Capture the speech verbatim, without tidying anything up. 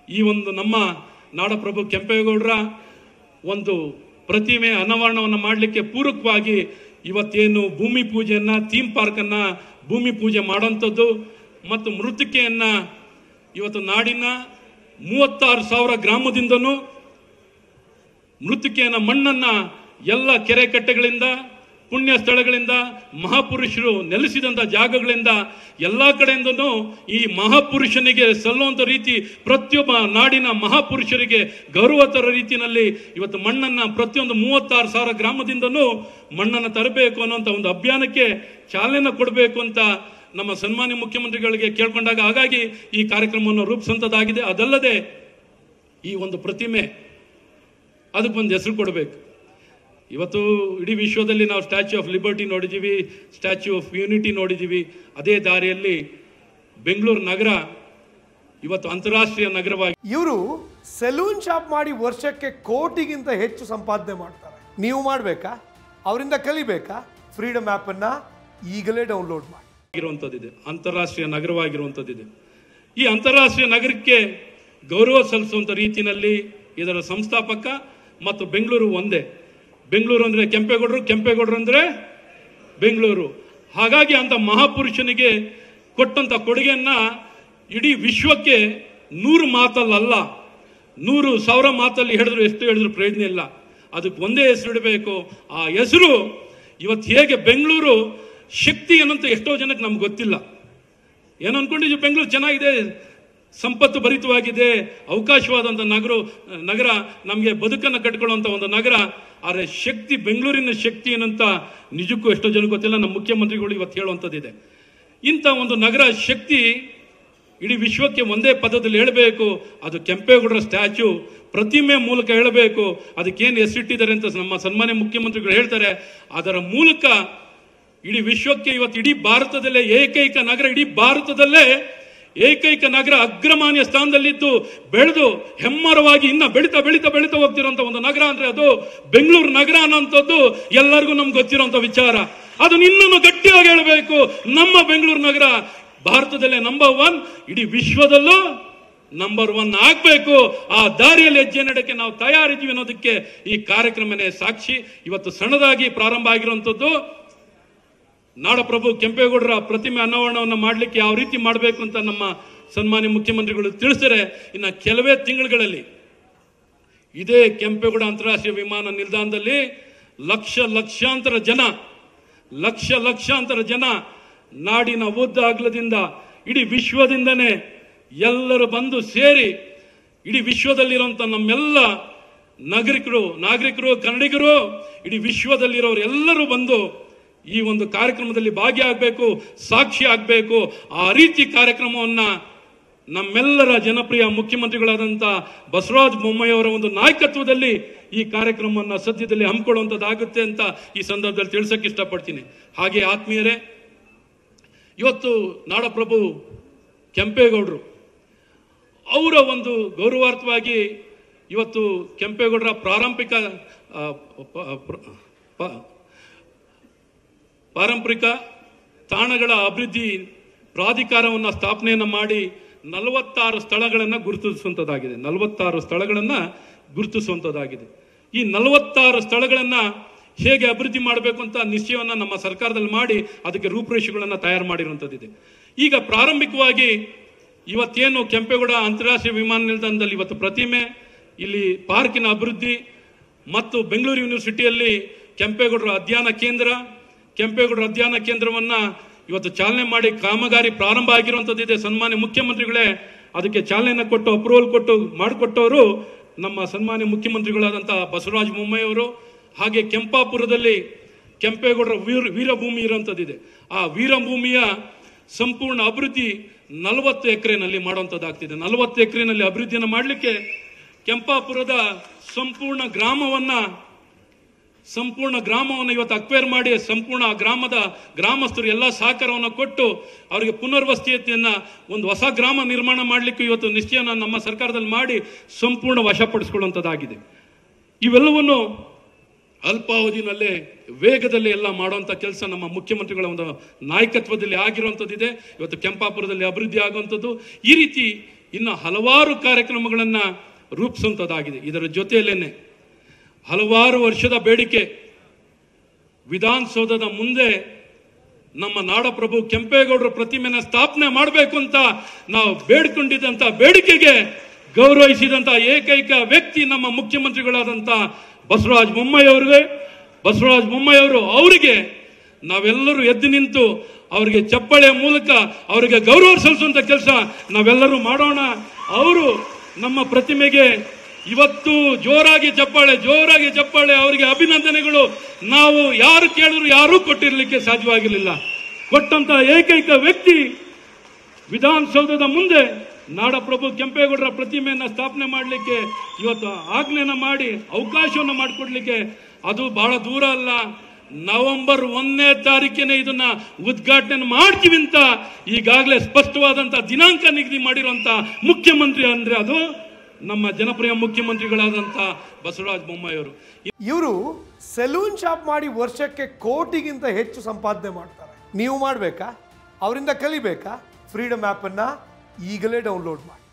ಈ ಒಂದು ನಮ್ಮ ನಾಡಪ್ರಭು ಕೆಂಪೇಗೌಡರ ಒಂದು ಪ್ರತಿಮೆ ಅನಾವರಣವನ್ನು ಮಾಡಲಿಕ್ಕೆ ಪೂರಕವಾಗಿ ಇವತ್ತೇನು ಭೂಮಿ ಪೂಜೆಯನ್ನ ಥೀಮ್ ಪಾರ್ಕನ್ನ ಭೂಮಿ ಪೂಜೆ ಮಾಡೋಂಥದ್ದು ಮತ್ತು ಮೃತ್ತಿಕೆಯನ್ನ ಇವತ್ತು ನಾಡಿನ ಮೂವತ್ತಾರು ಸಾವಿರ ಗ್ರಾಮದಿಂದನೂ ಮೃತ್ತಿಕೆಯನ್ನ ಮಣ್ಣನ್ನ ಎಲ್ಲ ಕೆರೆ ಕಟ್ಟೆಗಳಿಂದ ಪುಣ್ಯ ಸ್ಥಳಗಳಿಂದ ಮಹಾಪುರುಷರು ನೆಲೆಸಿದಂಥ ಜಾಗಗಳಿಂದ ಎಲ್ಲ ಕಡೆಯಿಂದನೂ ಈ ಮಹಾಪುರುಷನಿಗೆ ಸಲ್ಲುವಂಥ ರೀತಿ ಪ್ರತಿಯೊಬ್ಬ ನಾಡಿನ ಮಹಾಪುರುಷರಿಗೆ ಗೌರವ ತರೋ ರೀತಿಯಲ್ಲಿ ಇವತ್ತು ಮಣ್ಣನ್ನ ಪ್ರತಿಯೊಂದು ಮೂವತ್ತಾರು ಸಾವಿರ ಗ್ರಾಮದಿಂದನೂ ಮಣ್ಣನ್ನು ತರಬೇಕು ಅನ್ನೋಂಥ ಒಂದು ಅಭಿಯಾನಕ್ಕೆ ಚಾಲನೆ ಕೊಡಬೇಕು ಅಂತ ನಮ್ಮ ಸನ್ಮಾನ್ಯ ಮುಖ್ಯಮಂತ್ರಿಗಳಿಗೆ ಕೇಳ್ಕೊಂಡಾಗ ಹಾಗಾಗಿ ಈ ಕಾರ್ಯಕ್ರಮವನ್ನು ರೂಪಿಸುವಂಥದ್ದಾಗಿದೆ. ಅದಲ್ಲದೆ ಈ ಒಂದು ಪ್ರತಿಮೆ ಅದಕ್ಕೊಂದು ಹೆಸರು ಕೊಡಬೇಕು. ಇವತ್ತು ಇಡೀ ವಿಶ್ವದಲ್ಲಿ ನಾವು ಸ್ಟ್ಯಾಚ್ಯೂ ಆಫ್ ಲಿಬರ್ಟಿ ನೋಡಿದ್ದೀವಿ, ಸ್ಟ್ಯಾಚ್ಯೂ ಆಫ್ ಯೂನಿಟಿ ನೋಡಿದ್ದೀವಿ. ಅದೇ ದಾರಿಯಲ್ಲಿ ಬೆಂಗಳೂರು ನಗರ ಇವತ್ತು ಅಂತಾರಾಷ್ಟ್ರೀಯ ನಗರವಾಗಿ ಇವರು ಸೆಲೂನ್ ಶಾಪ್ ಮಾಡಿ ವರ್ಷಕ್ಕೆ ಕೋಟಿಗಿಂತ ಹೆಚ್ಚು ಸಂಪಾದನೆ ಮಾಡ್ತಾರೆ. ನೀವು ಮಾಡಬೇಕಾ? ಅವರಿಂದ ಕಲಿಬೇಕಾ? ಫ್ರೀಡಮ್ ಆ್ಯಪ್ ಅನ್ನ ಈಗಲೇ ಡೌನ್ಲೋಡ್ ಮಾಡಿ. ಇರುವಂಥದ್ದಿದೆ, ಅಂತಾರಾಷ್ಟ್ರೀಯ ನಗರವಾಗಿರುವಂಥದ್ದಿದೆ. ಈ ಅಂತಾರಾಷ್ಟ್ರೀಯ ನಗರಕ್ಕೆ ಗೌರವ ಸಲ್ಲಿಸುವಂಥ ರೀತಿಯಲ್ಲಿ ಇದರ ಸಂಸ್ಥಾಪಕ ಮತ್ತು ಬೆಂಗಳೂರು ಒಂದೇ. ಬೆಂಗಳೂರು ಅಂದ್ರೆ ಕೆಂಪೇಗೌಡರು, ಕೆಂಪೇಗೌಡರು ಅಂದ್ರೆ ಬೆಂಗಳೂರು. ಹಾಗಾಗಿ ಅಂತ ಮಹಾಪುರುಷನಿಗೆ ಕೊಟ್ಟಂತ ಕೊಡುಗೆಯನ್ನ ಇಡೀ ವಿಶ್ವಕ್ಕೆ ನೂರು ಮಾತಲ್ಲ, ನೂರು ಸಾವಿರ ಮಾತಲ್ಲಿ ಹೇಳಿದ್ರು ಎಷ್ಟು ಹೇಳಿದ್ರು ಪ್ರಯೋಜನ ಇಲ್ಲ. ಅದಕ್ಕೆ ಒಂದೇ ಹೆಸರು ಇಡಬೇಕು. ಆ ಹೆಸರು ಇವತ್ತು ಹೇಗೆ ಬೆಂಗಳೂರು ಶಕ್ತಿ ಅನ್ನೋಂತ ಎಷ್ಟೋ ಜನಕ್ಕೆ ನಮ್ಗೆ ಗೊತ್ತಿಲ್ಲ. ಏನು ಅನ್ಕೊಂಡಿದ್ವಿ, ಬೆಂಗಳೂರು ಚೆನ್ನಾಗಿದೆ, ಸಂಪತ್ತು ಭರಿತವಾಗಿದೆ, ಅವಕಾಶವಾದಂಥ ನಗರ ನಗರ ನಮಗೆ ಬದುಕನ್ನು ಕಟ್ಕೊಳ್ಳುವಂಥ ಒಂದು ನಗರ. ಆದರೆ ಶಕ್ತಿ, ಬೆಂಗಳೂರಿನ ಶಕ್ತಿ ಏನಂತ ನಿಜಕ್ಕೂ ಎಷ್ಟೋ ಜನಕ್ಕೆ ಗೊತ್ತಿಲ್ಲ. ನಮ್ಮ ಮುಖ್ಯಮಂತ್ರಿಗಳು ಇವತ್ತು ಹೇಳುವಂಥದ್ದಿದೆ. ಇಂಥ ಒಂದು ನಗರ ಶಕ್ತಿ ಇಡೀ ವಿಶ್ವಕ್ಕೆ ಒಂದೇ ಪದದಲ್ಲಿ ಹೇಳಬೇಕು, ಅದು ಕೆಂಪೇಗೌಡರ ಸ್ಟ್ಯಾಚ್ಯೂ ಪ್ರತಿಮೆ ಮೂಲಕ ಹೇಳಬೇಕು. ಅದಕ್ಕೇನು ಹೆಸರಿಟ್ಟಿದ್ದಾರೆ ಅಂತ ನಮ್ಮ ಸನ್ಮಾನ್ಯ ಮುಖ್ಯಮಂತ್ರಿಗಳು ಹೇಳ್ತಾರೆ. ಅದರ ಮೂಲಕ ಇಡೀ ವಿಶ್ವಕ್ಕೆ ಇವತ್ತು ಇಡೀ ಭಾರತದಲ್ಲೇ ಏಕೈಕ ನಗರ, ಇಡೀ ಭಾರತದಲ್ಲೇ ಏಕೈಕ ನಗರ ಅಗ್ರಮಾನ್ಯ ಸ್ಥಾನದಲ್ಲಿದ್ದು ಬೆಳೆದು ಹೆಮ್ಮರವಾಗಿ ಇನ್ನ ಬೆಳೀತಾ ಬೆಳೀತಾ ಬೆಳೀತಾ ಹೋಗ್ತಿರುವಂತ ಒಂದು ನಗರ ಅಂದ್ರೆ ಅದು ಬೆಂಗಳೂರು ನಗರ ಅನ್ನೋಂಥದ್ದು ಎಲ್ಲರಿಗೂ ನಮ್ಗೆ ಗೊತ್ತಿರುವಂತ ವಿಚಾರ. ಅದನ್ನ ಇನ್ನೂ ಗಟ್ಟಿಯಾಗಿ ಹೇಳಬೇಕು. ನಮ್ಮ ಬೆಂಗಳೂರು ನಗರ ಭಾರತದಲ್ಲೇ ನಂಬರ್ ಒನ್, ಇಡೀ ವಿಶ್ವದಲ್ಲೂ ನಂಬರ್ ಒನ್ ಆಗ್ಬೇಕು. ಆ ದಾರಿಯಲ್ಲಿ ಹೆಜ್ಜೆ ನಡೆಕ್ಕೆ ನಾವು ತಯಾರಿದ್ದೀವಿ ಅನ್ನೋದಕ್ಕೆ ಈ ಕಾರ್ಯಕ್ರಮನೇ ಸಾಕ್ಷಿ. ಇವತ್ತು ಸಣ್ಣದಾಗಿ ಪ್ರಾರಂಭ ಆಗಿರುವಂತದ್ದು ನಾಡಪ್ರಭು ಕೆಂಪೇಗೌಡರ ಪ್ರತಿಮೆ ಅನಾವರಣವನ್ನು ಮಾಡಲಿಕ್ಕೆ ಯಾವ ರೀತಿ ಮಾಡಬೇಕು ಅಂತ ನಮ್ಮ ಸನ್ಮಾನ್ಯ ಮುಖ್ಯಮಂತ್ರಿಗಳು ತಿಳಿಸಿದರೆ, ಇನ್ನು ಕೆಲವೇ ತಿಂಗಳುಗಳಲ್ಲಿ ಇದೇ ಕೆಂಪೇಗೌಡ ಅಂತಾರಾಷ್ಟ್ರೀಯ ವಿಮಾನ ನಿಲ್ದಾಣದಲ್ಲಿ ಲಕ್ಷ ಲಕ್ಷಾಂತರ ಜನ ಲಕ್ಷ ಲಕ್ಷಾಂತರ ಜನ ನಾಡಿನ ಉದ್ದ ಅಗಲದಿಂದ ಇಡೀ ವಿಶ್ವದಿಂದನೇ ಎಲ್ಲರೂ ಬಂದು ಸೇರಿ ಇಡೀ ವಿಶ್ವದಲ್ಲಿರುವಂತ ನಮ್ಮೆಲ್ಲ ನಾಗರಿಕರು ನಾಗರಿಕರು ಕನ್ನಡಿಗರು ಇಡೀ ವಿಶ್ವದಲ್ಲಿರೋರು ಎಲ್ಲರೂ ಬಂದು ಈ ಒಂದು ಕಾರ್ಯಕ್ರಮದಲ್ಲಿ ಭಾಗಿಯಾಗಬೇಕು, ಸಾಕ್ಷಿ ಆಗಬೇಕು. ಆ ರೀತಿ ಕಾರ್ಯಕ್ರಮವನ್ನ ನಮ್ಮೆಲ್ಲರ ಜನಪ್ರಿಯ ಮುಖ್ಯಮಂತ್ರಿಗಳಾದಂಥ ಬಸವರಾಜ ಬೊಮ್ಮಾಯಿ ಅವರ ಒಂದು ನಾಯಕತ್ವದಲ್ಲಿ ಈ ಕಾರ್ಯಕ್ರಮವನ್ನು ಸದ್ಯದಲ್ಲಿ ಹಮ್ಮಿಕೊಳ್ಳುವಂಥದ್ದಾಗುತ್ತೆ ಅಂತ ಈ ಸಂದರ್ಭದಲ್ಲಿ ತಿಳಿಸಕ್ಕೆ ಇಷ್ಟಪಡ್ತೀನಿ. ಹಾಗೆ ಆತ್ಮೀಯರೇ, ಇವತ್ತು ನಾಡಪ್ರಭು ಕೆಂಪೇಗೌಡರು ಅವರ ಒಂದು ಗೌರವಾರ್ಥವಾಗಿ ಇವತ್ತು ಕೆಂಪೇಗೌಡರ ಪ್ರಾರಂಭಿಕ ಪಾರಂಪರಿಕ ತಾಣಗಳ ಅಭಿವೃದ್ಧಿ ಪ್ರಾಧಿಕಾರವನ್ನು ಸ್ಥಾಪನೆಯನ್ನು ಮಾಡಿ ನಲವತ್ತಾರು ಸ್ಥಳಗಳನ್ನು ಗುರುತಿಸುವಂಥದ್ದಾಗಿದೆ. ನಲವತ್ತಾರು ಸ್ಥಳಗಳನ್ನು ಗುರುತಿಸುವಂಥದ್ದಾಗಿದೆ. ಈ ನಲವತ್ತಾರು ಸ್ಥಳಗಳನ್ನು ಹೇಗೆ ಅಭಿವೃದ್ಧಿ ಮಾಡಬೇಕು ಅಂತ ನಿಶ್ಚಯವನ್ನು ನಮ್ಮ ಸರ್ಕಾರದಲ್ಲಿ ಮಾಡಿ ಅದಕ್ಕೆ ರೂಪುರೇಷೆಗಳನ್ನು ತಯಾರು ಮಾಡಿರುವಂಥದ್ದಿದೆ. ಈಗ ಪ್ರಾರಂಭಿಕವಾಗಿ ಇವತ್ತೇನು ಕೆಂಪೇಗೌಡ ಅಂತಾರಾಷ್ಟ್ರೀಯ ವಿಮಾನ ನಿಲ್ದಾಣದಲ್ಲಿ ಇವತ್ತು ಪ್ರತಿಮೆ, ಇಲ್ಲಿ ಪಾರ್ಕಿನ ಅಭಿವೃದ್ಧಿ ಮತ್ತು ಬೆಂಗಳೂರು ಯೂನಿವರ್ಸಿಟಿಯಲ್ಲಿ ಕೆಂಪೇಗೌಡರ ಅಧ್ಯಯನ ಕೇಂದ್ರ ಕೆಂಪೇಗೌಡರ ಅಧ್ಯಯನ ಕೇಂದ್ರವನ್ನ ಇವತ್ತು ಚಾಲನೆ ಮಾಡಿ ಕಾಮಗಾರಿ ಪ್ರಾರಂಭ ಆಗಿರುವಂತದ್ದಿದೆ. ಸನ್ಮಾನ್ಯ ಮುಖ್ಯಮಂತ್ರಿಗಳೇ ಅದಕ್ಕೆ ಚಾಲನೆಯನ್ನು ಕೊಟ್ಟು ಅಪ್ರೂವಲ್ ಕೊಟ್ಟು ಮಾಡಿಕೊಟ್ಟವರು ನಮ್ಮ ಸನ್ಮಾನ್ಯ ಮುಖ್ಯಮಂತ್ರಿಗಳಾದಂತಹ ಬಸವರಾಜ ಬೊಮ್ಮಾಯಿ ಅವರು. ಹಾಗೆ ಕೆಂಪಾಪುರದಲ್ಲಿ ಕೆಂಪೇಗೌಡರ ವೀರ ವೀರಭೂಮಿ ಇರುವಂತದ್ದಿದೆ. ಆ ವೀರಭೂಮಿಯ ಸಂಪೂರ್ಣ ಅಭಿವೃದ್ಧಿ ನಲವತ್ತು ಎಕರೆನಲ್ಲಿ ಮಾಡುವಂತದ್ದಾಗ್ತಿದೆ. ನಲವತ್ತು ಎಕರೆನಲ್ಲಿ ಅಭಿವೃದ್ಧಿಯನ್ನು ಮಾಡಲಿಕ್ಕೆ ಕೆಂಪಾಪುರದ ಸಂಪೂರ್ಣ ಗ್ರಾಮವನ್ನ ಸಂಪೂರ್ಣ ಗ್ರಾಮವನ್ನು ಇವತ್ತು ಅಕ್ವೈರ್ ಮಾಡಿ ಸಂಪೂರ್ಣ ಗ್ರಾಮದ ಗ್ರಾಮಸ್ಥರು ಎಲ್ಲ ಸಹಕಾರವನ್ನು ಕೊಟ್ಟು ಅವರಿಗೆ ಪುನರ್ವಸತಿಯನ್ನ ಒಂದು ಹೊಸ ಗ್ರಾಮ ನಿರ್ಮಾಣ ಮಾಡಲಿಕ್ಕೆ ಇವತ್ತು ನಿಶ್ಚಯನ ನಮ್ಮ ಸರ್ಕಾರದಲ್ಲಿ ಮಾಡಿ ಸಂಪೂರ್ಣ ವಶಪಡಿಸಿಕೊಳ್ಳುವಂಥದ್ದಾಗಿದೆ. ಇವೆಲ್ಲವನ್ನು ಅಲ್ಪಾವಧಿನಲ್ಲೇ ವೇಗದಲ್ಲಿ ಎಲ್ಲ ಮಾಡುವಂಥ ಕೆಲಸ ನಮ್ಮ ಮುಖ್ಯಮಂತ್ರಿಗಳ ಒಂದು ನಾಯಕತ್ವದಲ್ಲಿ ಆಗಿರುವಂಥದ್ದಿದೆ. ಇವತ್ತು ಕೆಂಪಾಪುರದಲ್ಲಿ ಅಭಿವೃದ್ಧಿ ಆಗುವಂಥದ್ದು. ಈ ರೀತಿ ಇನ್ನು ಹಲವಾರು ಕಾರ್ಯಕ್ರಮಗಳನ್ನು ರೂಪಿಸುವಂಥದ್ದಾಗಿದೆ. ಇದರ ಜೊತೆಯಲ್ಲೇನೆ ಹಲವಾರು ವರ್ಷದ ಬೇಡಿಕೆ, ವಿಧಾನಸೌಧದ ಮುಂದೆ ನಮ್ಮ ನಾಡಪ್ರಭು ಕೆಂಪೇಗೌಡರ ಪ್ರತಿಮೆನ ಸ್ಥಾಪನೆ ಮಾಡಬೇಕು ಅಂತ ನಾವು ಬೇಡ್ಕೊಂಡಿದ್ದಂಥ ಬೇಡಿಕೆಗೆ ಗೌರವಿಸಿದಂಥ ಏಕೈಕ ವ್ಯಕ್ತಿ ನಮ್ಮ ಮುಖ್ಯಮಂತ್ರಿಗಳಾದಂಥ ಬಸವರಾಜ ಬೊಮ್ಮಾಯಿ ಅವರಿಗೆ ಬಸವರಾಜ ಬೊಮ್ಮಾಯಿ ಅವರು ಅವರಿಗೆ ನಾವೆಲ್ಲರೂ ಎದ್ದು ನಿಂತು ಅವರಿಗೆ ಚಪ್ಪಾಳೆ ಮೂಲಕ ಅವರಿಗೆ ಗೌರವ ಸಲ್ಲಿಸುವಂಥ ಕೆಲಸ ನಾವೆಲ್ಲರೂ ಮಾಡೋಣ. ಅವರು ನಮ್ಮ ಪ್ರತಿಮೆಗೆ ಇವತ್ತು ಜೋರಾಗಿ ಚಪ್ಪಾಳೆ ಜೋರಾಗಿ ಚಪ್ಪಾಳೆ ಅವರಿಗೆ ಅಭಿನಂದನೆಗಳು. ನಾವು ಯಾರು ಕೇಳಿದ್ರು ಯಾರೂ ಕೊಟ್ಟಿರಲಿಕ್ಕೆ ಸಾಧ್ಯವಾಗಿರಲಿಲ್ಲ. ಕೊಟ್ಟಂತ ಏಕೈಕ ವ್ಯಕ್ತಿ ವಿಧಾನಸೌಧದ ಮುಂದೆ ನಾಡಪ್ರಭು ಕೆಂಪೇಗೌಡರ ಪ್ರತಿಮೆಯನ್ನ ಸ್ಥಾಪನೆ ಮಾಡಲಿಕ್ಕೆ ಇವತ್ತು ಆಜ್ಞೆನ ಮಾಡಿ ಅವಕಾಶವನ್ನು ಮಾಡಿಕೊಡ್ಲಿಕ್ಕೆ, ಅದು ಬಹಳ ದೂರ ಅಲ್ಲ, ನವೆಂಬರ್ ಒಂದನೇ ತಾರೀಕಿನ ಇದನ್ನ ಉದ್ಘಾಟನೆ ಮಾಡ್ತೀವಿ ಅಂತ ಈಗಾಗಲೇ ಸ್ಪಷ್ಟವಾದಂತ ದಿನಾಂಕ ನಿಗದಿ ಮಾಡಿರುವಂತ ಮುಖ್ಯಮಂತ್ರಿ ಅಂದ್ರೆ ಅದು ನಮ್ಮ ಜನಪ್ರಿಯ ಮುಖ್ಯಮಂತ್ರಿಗಳಾದಂಥ ಬಸವರಾಜ ಬೊಮ್ಮಾಯಿ ಅವರು. ಇವರು ಸೆಲೂನ್ ಶಾಪ್ ಮಾಡಿ ವರ್ಷಕ್ಕೆ ಕೋಟಿಗಿಂತ ಹೆಚ್ಚು ಸಂಪಾದನೆ ಮಾಡ್ತಾರೆ. ನೀವು ಮಾಡಬೇಕಾ? ಅವರಿಂದ ಕಲಿಬೇಕಾ? ಫ್ರೀಡಮ್ ಆ್ಯಪನ್ನು ಈಗಲೇ ಡೌನ್ಲೋಡ್ ಮಾಡಿ.